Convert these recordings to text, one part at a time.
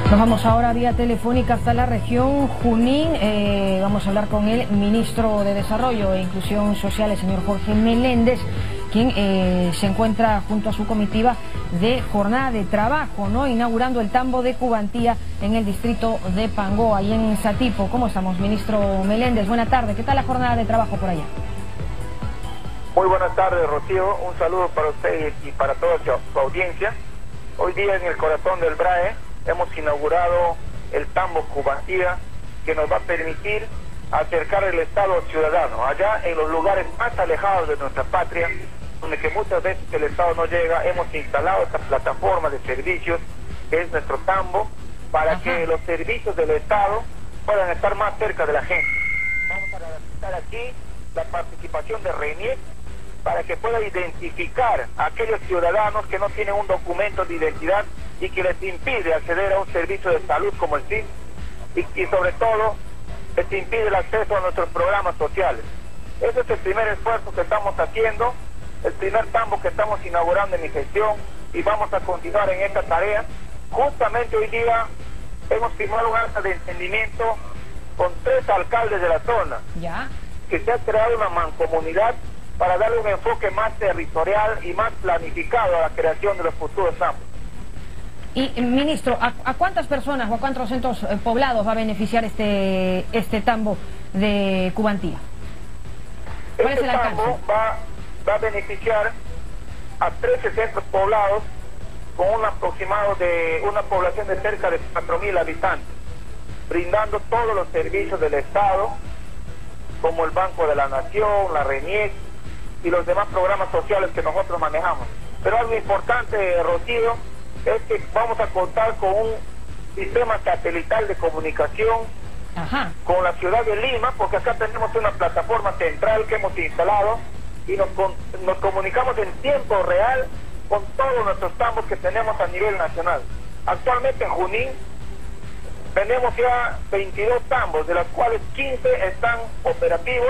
Nos vamos ahora vía telefónica hasta la región Junín. Vamos a hablar con el ministro de Desarrollo e Inclusión Social, el señor Jorge Meléndez, quien se encuentra junto a su comitiva de jornada de trabajo, ¿no?, inaugurando el tambo de Cubantía en el distrito de Pangó, ahí en Satipo. ¿Cómo estamos, ministro Meléndez? Buenas tardes. ¿Qué tal la jornada de trabajo por allá? Muy buenas tardes, Rocío. Un saludo para usted y para toda su audiencia. Hoy día en el corazón del BRAE hemos inaugurado el tambo Cubantía, que nos va a permitir acercar el Estado al ciudadano, allá en los lugares más alejados de nuestra patria, donde que muchas veces el Estado no llega. Hemos instalado esta plataforma de servicios, que es nuestro tambo, para que los servicios del Estado puedan estar más cerca de la gente. Vamos a garantizar aquí la participación de RENIEC, para que pueda identificar a aquellos ciudadanos que no tienen un documento de identidad y que les impide acceder a un servicio de salud como el SIM, y sobre todo les impide el acceso a nuestros programas sociales. Ese es el primer esfuerzo que estamos haciendo, el primer tambo que estamos inaugurando en mi gestión, y vamos a continuar en esta tarea. Justamente hoy día hemos firmado un acta de entendimiento con 3 alcaldes de la zona, que se ha creado una mancomunidad para darle un enfoque más territorial y más planificado a la creación de los futuros tambos. Y, ministro, ¿a cuántas personas o a cuántos centros poblados va a beneficiar este tambo de Cubantía? ¿Cuál es el alcance? Este tambo va a beneficiar a 13 centros poblados con un aproximado de una población de cerca de 4.000 habitantes, brindando todos los servicios del Estado, como el Banco de la Nación, la RENIEC y los demás programas sociales que nosotros manejamos. Pero algo importante, Rocío, es que vamos a contar con un sistema satelital de comunicación con la ciudad de Lima, porque acá tenemos una plataforma central que hemos instalado y nos comunicamos en tiempo real con todos nuestros tambos que tenemos a nivel nacional. Actualmente en Junín tenemos ya 22 tambos, de los cuales 15 están operativos,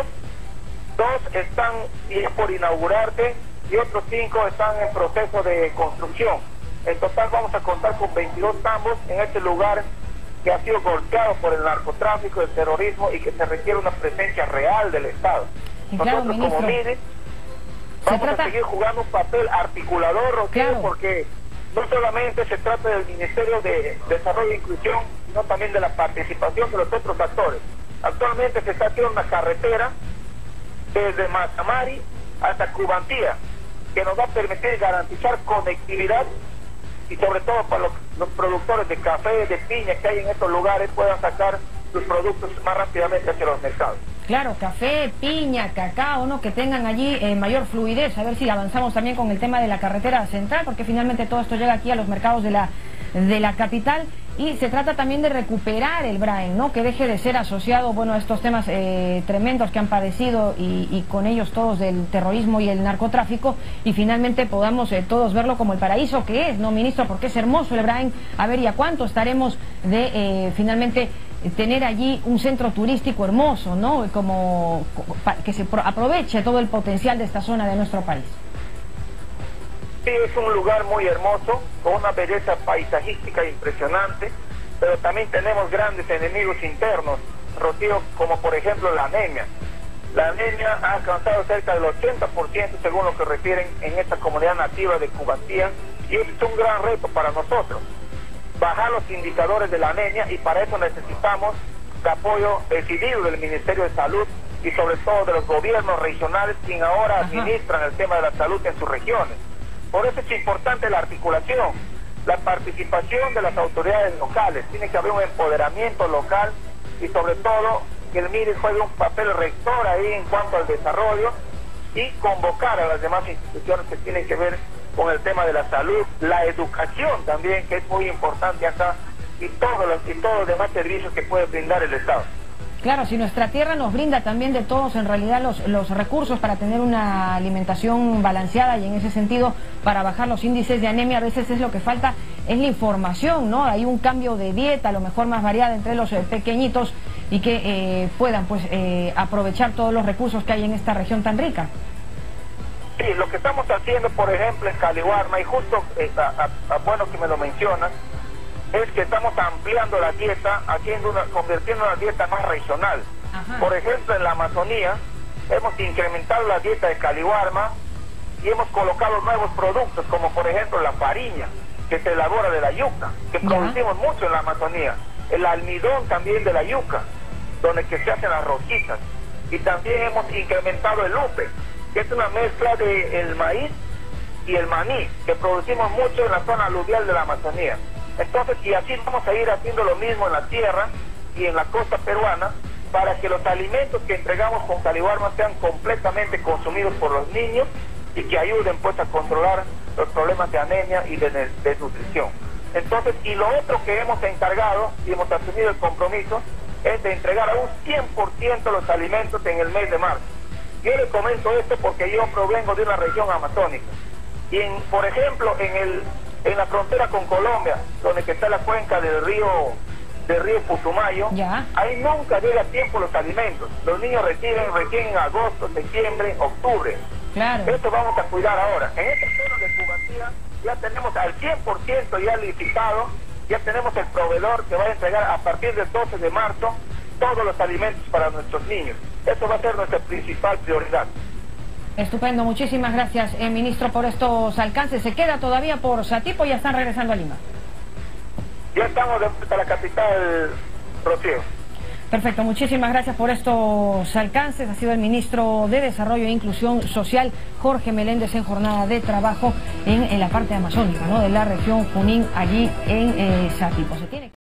2 están ya por inaugurarse y otros 5 están en proceso de construcción. En total vamos a contar con 22 tambos en este lugar que ha sido golpeado por el narcotráfico, el terrorismo, y que se requiere una presencia real del Estado. Claro, nosotros, como MIDE, vamos a seguir jugando un papel articulador, Rocío, porque no solamente se trata del Ministerio de Desarrollo e Inclusión, sino también de la participación de los otros actores. Actualmente se está haciendo una carretera desde Mazamari hasta Cubantía, que nos va a permitir garantizar conectividad, y sobre todo para los productores de café, de piña que hay en estos lugares, puedan sacar sus productos más rápidamente hacia los mercados. Claro, café, piña, cacao, ¿no?, que tengan allí mayor fluidez. A ver si avanzamos también con el tema de la carretera central, porque finalmente todo esto llega aquí a los mercados de la capital. Y se trata también de recuperar el BRAE, ¿no?, que deje de ser asociado, bueno, a estos temas tremendos que han padecido y con ellos todos del terrorismo y el narcotráfico, y finalmente podamos todos verlo como el paraíso que es, ¿no, ministro? Porque es hermoso el BRAE. A ver, ¿y a cuánto estaremos de finalmente tener allí un centro turístico hermoso, ¿no?, como que se aproveche todo el potencial de esta zona de nuestro país? Sí, es un lugar muy hermoso, con una belleza paisajística impresionante, pero también tenemos grandes enemigos internos, Rocío, como por ejemplo la anemia. La anemia ha alcanzado cerca del 80%, según lo que refieren en esta comunidad nativa de Cubantía, y es un gran reto para nosotros, bajar los indicadores de la anemia, y para eso necesitamos el apoyo decidido del Ministerio de Salud y sobre todo de los gobiernos regionales, quienes ahora administran el tema de la salud en sus regiones. Por eso es importante la articulación, la participación de las autoridades locales. Tiene que haber un empoderamiento local y sobre todo que el MIDE juegue un papel rector ahí en cuanto al desarrollo, y convocar a las demás instituciones que tienen que ver con el tema de la salud, la educación también, que es muy importante acá, y todos los demás servicios que puede brindar el Estado. Claro, si nuestra tierra nos brinda también de todos en realidad los recursos para tener una alimentación balanceada, y en ese sentido para bajar los índices de anemia, a veces es lo que falta, es la información, ¿no? Hay un cambio de dieta, a lo mejor más variada entre los pequeñitos, y que puedan pues aprovechar todos los recursos que hay en esta región tan rica. Sí, lo que estamos haciendo, por ejemplo, en Caliwarma, y justo bueno que me lo mencionas, es que estamos ampliando la dieta, convirtiendo una dieta más regional. Ajá. Por ejemplo, en la Amazonía hemos incrementado la dieta de caliwarma y hemos colocado nuevos productos, como por ejemplo la fariña, que se elabora de la yuca, que producimos mucho en la Amazonía. El almidón también de la yuca, donde que se hacen las rosquitas. Y también hemos incrementado el lupe, que es una mezcla de el maíz y el maní, que producimos mucho en la zona aluvial de la Amazonía. Entonces, y así vamos a ir haciendo lo mismo en la tierra y en la costa peruana, para que los alimentos que entregamos con caliwarma sean completamente consumidos por los niños y que ayuden pues a controlar los problemas de anemia y de desnutrición. Entonces, y lo otro que hemos encargado y hemos asumido el compromiso es de entregar a un 100% los alimentos en el mes de marzo. Yo les comento esto porque yo provengo de una región amazónica. Y por ejemplo, en la frontera con Colombia, donde que está la cuenca del río Putumayo, ahí nunca llega a tiempo los alimentos. Los niños reciben recién en agosto, septiembre, octubre. Claro. Esto vamos a cuidar ahora. En esta zona de Cubatía ya tenemos al 100% ya licitado, ya tenemos el proveedor que va a entregar a partir del 12 de marzo todos los alimentos para nuestros niños. Eso va a ser nuestra principal prioridad. Estupendo, muchísimas gracias, ministro, por estos alcances. ¿Se queda todavía por Satipo o ya están regresando a Lima? Ya estamos de vuelta a la capital, Rocío. Perfecto, muchísimas gracias por estos alcances. Ha sido el ministro de Desarrollo e Inclusión Social, Jorge Meléndez, en jornada de trabajo en la parte amazónica, ¿no?, de la región Junín, allí en Satipo.